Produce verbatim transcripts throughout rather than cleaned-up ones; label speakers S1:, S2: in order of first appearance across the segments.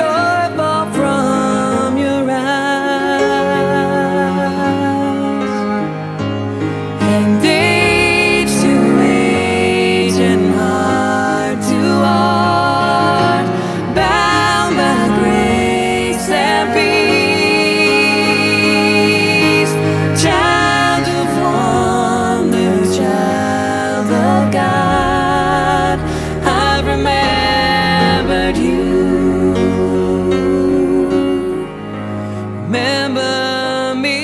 S1: joy fall from your eyes, and age to age and heart to heart, bound by grace and peace. Child of wonder, child of God, I've remembered you. Remember me.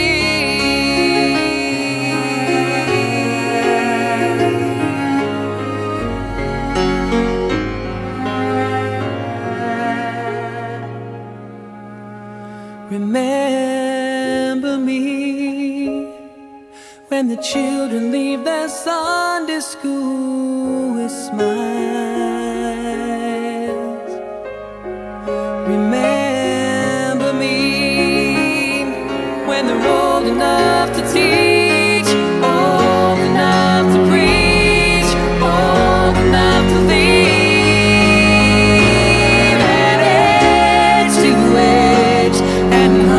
S1: Remember me when the children leave their Sunday school with smiles. Remember me when they're old enough to teach, old enough to preach, old enough to leave, and age to age and